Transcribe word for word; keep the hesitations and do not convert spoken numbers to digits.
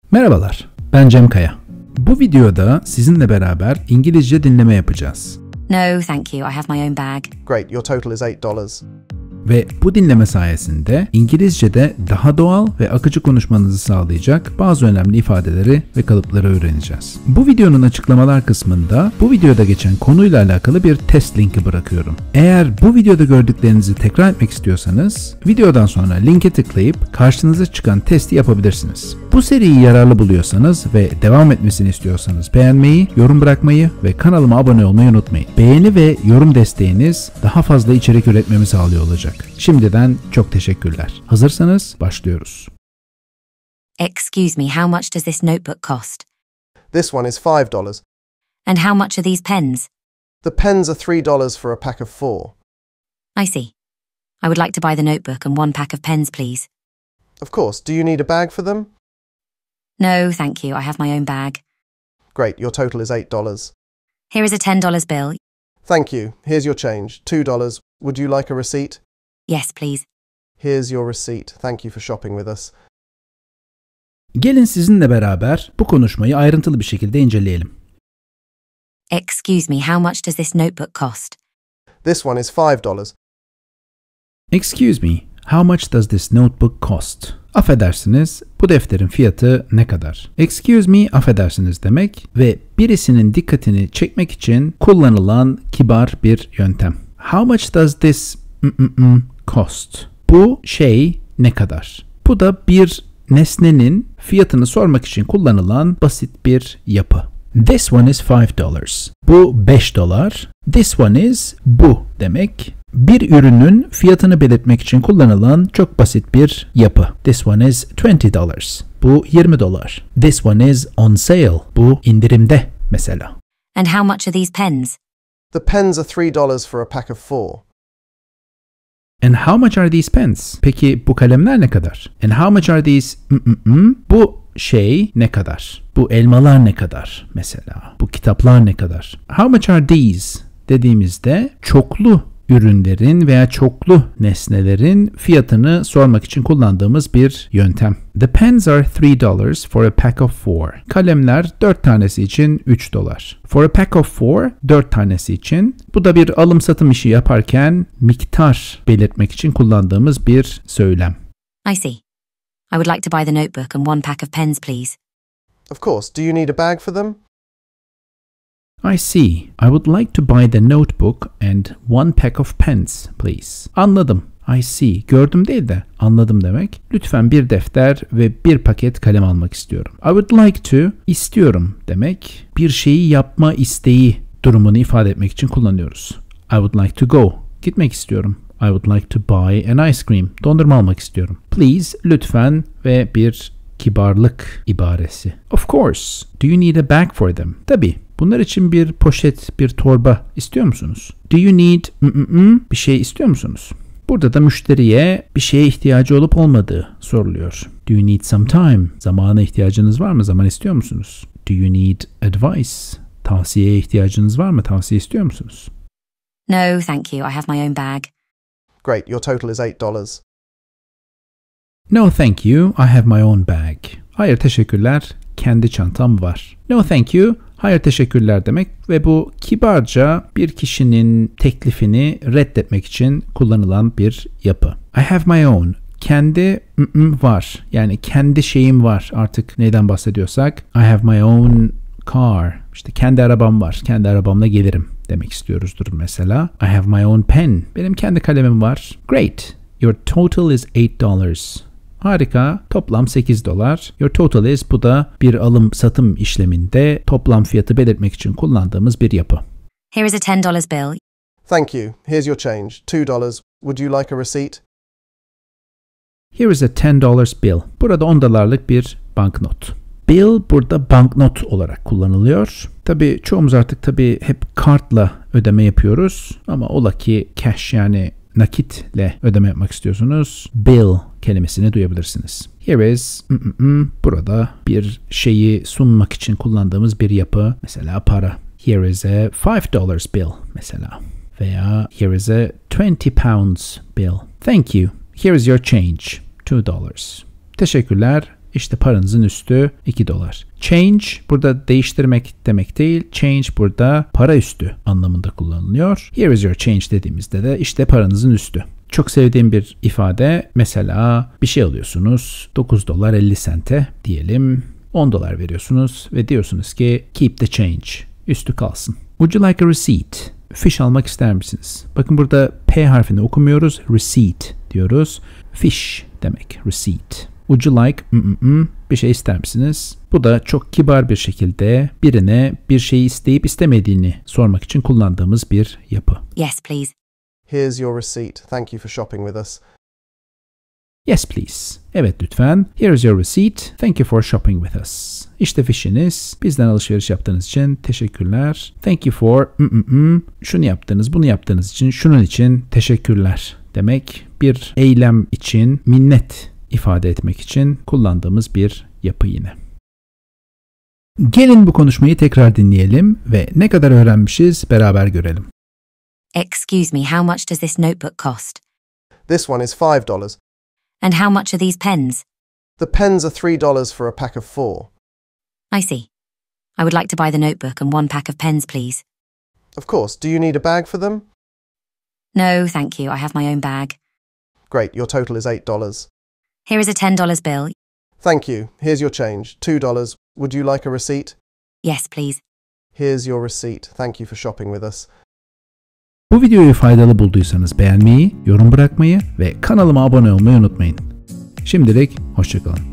Merhabalar, ben Cem Kaya. Bu videoda sizinle beraber İngilizce dinleme yapacağız. No, thank you. I have my own bag. Great, your total is eight dollars. Ve bu dinleme sayesinde İngilizce'de daha doğal ve akıcı konuşmanızı sağlayacak bazı önemli ifadeleri ve kalıpları öğreneceğiz. Bu videonun açıklamalar kısmında bu videoda geçen konuyla alakalı bir test linki bırakıyorum. Eğer bu videoda gördüklerinizi tekrar etmek istiyorsanız videodan sonra linke tıklayıp karşınıza çıkan testi yapabilirsiniz. Bu seriyi yararlı buluyorsanız ve devam etmesini istiyorsanız beğenmeyi, yorum bırakmayı ve kanalıma abone olmayı unutmayın. Beğeni ve yorum desteğiniz daha fazla içerik üretmemi sağlıyor olacak. Şimdiden çok teşekkürler. Hazırsanız başlıyoruz. Excuse me, how much does this notebook cost? This one is five dollars. And how much are these pens? The pens are three dollars for a pack of four. I see. I would like to buy the notebook and one pack of pens, please. Of course, do you need a bag for them? No, thank you. I have my own bag. Great, your total is eight dollars. Here is a ten dollar bill. Thank you. Here's your change, two dollars. Would you like a receipt? Yes, please. Here's your receipt. Thank you for shopping with us. Gelin sizinle beraber bu konuşmayı ayrıntılı bir şekilde inceleyelim. Excuse me, how much does this notebook cost? This one is five dollars. Excuse me, how much does this notebook cost? Affedersiniz, bu defterin fiyatı ne kadar? Excuse me, affedersiniz demek ve birisinin dikkatini çekmek için kullanılan kibar bir yöntem. How much does this cost? Bu şey ne kadar? Bu da bir nesnenin fiyatını sormak için kullanılan basit bir yapı. This one is five dollars. Bu beş dolar. This one is bu demek. Bir ürünün fiyatını belirtmek için kullanılan çok basit bir yapı. This one is twenty dollars. Bu yirmi dolar. This one is on sale. Bu indirimde mesela. And how much are these pens? The pens are three dollars for a pack of four. And how much are these pens? Peki bu kalemler ne kadar? And how much are these? Mm-mm-mm. Bu şey ne kadar? Bu elmalar ne kadar mesela? Bu kitaplar ne kadar? How much are these dediğimizde çoklu ürünlerin veya çoklu nesnelerin fiyatını sormak için kullandığımız bir yöntem. The pens are three dollars for a pack of four. Kalemler dört tanesi için üç dolar. For a pack of four, dört tanesi için. Bu da bir alım satım işi yaparken miktar belirtmek için kullandığımız bir söylem. I see. I would like to buy the notebook and one pack of pens, please. Of course, do you need a bag for them? I see. I would like to buy the notebook and one pack of pens, please. Anladım. I see. Gördüm değil de anladım demek. Lütfen bir defter ve bir paket kalem almak istiyorum. I would like to, istiyorum demek. Bir şeyi yapma isteği durumunu ifade etmek için kullanıyoruz. I would like to go. Gitmek istiyorum. I would like to buy an ice cream. Dondurma almak istiyorum. Please, lütfen ve bir kibarlık ibaresi. Of course. Do you need a bag for them? Tabii. Bunlar için bir poşet, bir torba istiyor musunuz? Do you need bir şey istiyor musunuz? Burada da müşteriye bir şeye ihtiyacı olup olmadığı soruluyor. Do you need some time? Zamana ihtiyacınız var mı? Zaman istiyor musunuz? Do you need advice? Tavsiyeye ihtiyacınız var mı? Tavsiye istiyor musunuz? No, thank you. I have my own bag. Great, your total is eight dollars. No thank you. I have my own bag. Hayır teşekkürler. Kendi çantam var. No thank you. Hayır teşekkürler demek ve bu kibarca bir kişinin teklifini reddetmek için kullanılan bir yapı. I have my own. Kendi var. Yani kendi şeyim var. Artık neyden bahsediyorsak. I have my own car. İşte kendi arabam var. Kendi arabamla gelirim demek istiyoruzdur mesela. I have my own pen. Benim kendi kalemim var. Great. Your total is eight dollars. Harika. Toplam sekiz dolar. Your total is, bu da bir alım satım işleminde toplam fiyatı belirtmek için kullandığımız bir yapı. Here is a ten dollar bill. Thank you. Here's your change, two dollars. Would you like a receipt? Here is a ten dollar bill. Burada on dolarlık bir banknot. Bill burada banknot olarak kullanılıyor. Tabii çoğumuz artık tabii hep kartla ödeme yapıyoruz ama ola ki cash yani nakitle ödeme yapmak istiyorsunuz. Bill kelimesini duyabilirsiniz. Here is burada bir şeyi sunmak için kullandığımız bir yapı. Mesela para. Here is a five dollar bill mesela. Veya here is a twenty pounds bill. Thank you. Here is your change. two dollars. Teşekkürler. İşte paranızın üstü iki dolar. Change burada değiştirmek demek değil. Change burada para üstü anlamında kullanılıyor. Here is your change dediğimizde de işte paranızın üstü. Çok sevdiğim bir ifade. Mesela bir şey alıyorsunuz. dokuz dolar elli sente diyelim. on dolar veriyorsunuz ve diyorsunuz ki keep the change. Üstü kalsın. Would you like a receipt? Fiş almak ister misiniz? Bakın burada P harfini okumuyoruz. Receipt diyoruz. Fiş demek. Receipt. Would you like mm-mm, bir şey ister misiniz? Bu da çok kibar bir şekilde birine bir şeyi isteyip istemediğini sormak için kullandığımız bir yapı. Yes, please. Here's your receipt. Thank you for shopping with us. Yes, please. Evet lütfen. Here is your receipt. Thank you for shopping with us. İşte fişiniz. Bizden alışveriş yaptığınız için teşekkürler. Thank you for mm-mm, şunu yaptığınız, bunu yaptığınız için, şunun için teşekkürler demek. Bir eylem için minnet ifade etmek için kullandığımız bir yapı yine. Gelin bu konuşmayı tekrar dinleyelim ve ne kadar öğrenmişiz beraber görelim. Excuse me, how much does this notebook cost? This one is five dollars. And how much are these pens? The pens are three dollars for a pack of four. I see. I would like to buy the notebook and one pack of pens, please. Of course. Do you need a bag for them? No, thank you. I have my own bag. Great. Your total is eight dollars. Here is a ten dollars bill. Thank you. Here's your change. two dollars. Would you like a receipt? Yes, please. Here's your receipt. Thank you for shopping with us. Bu videoyu faydalı bulduysanız beğenmeyi, yorum bırakmayı ve kanalıma abone olmayı unutmayın. Şimdilik hoşça kalın.